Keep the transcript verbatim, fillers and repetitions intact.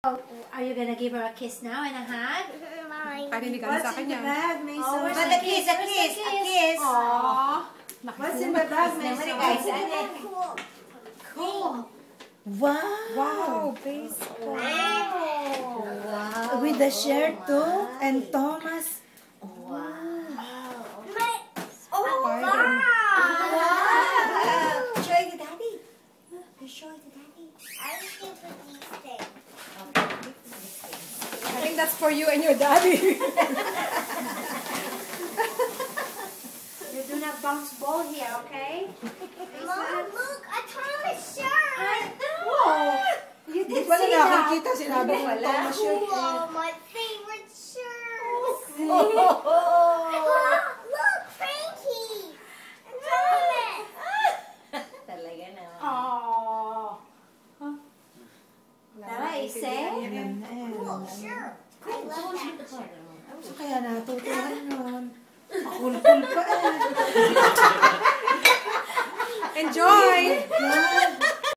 Oh, are you gonna give her a kiss now and a hug? Parinig ka sa kanya. Oh, where's the kiss? A kiss, a kiss. Aww. What's in the bag, Mason? Guys, Cool. cool. Wow. Wow, baseball. Wow. Wow. With the shirt too, and Thomas. Wow. Oh, Spider. wow. Wow. Show it to Daddy. You show it to Daddy. I think put these things. I think that's for you and your daddy. You do not bounce ball here, okay? Mom, look, a Thomas shirt. Whoa. You Hindi did pala see that. nakikita, sinabi ko wala. Cool, my favorite shirt. Oh. Look, Frankie. And Thomas. Talaga naman. Oh. Nice, eh? Cool shirt. I love that shirt. So kaya natutuhan yun. Cool-cool pa eh.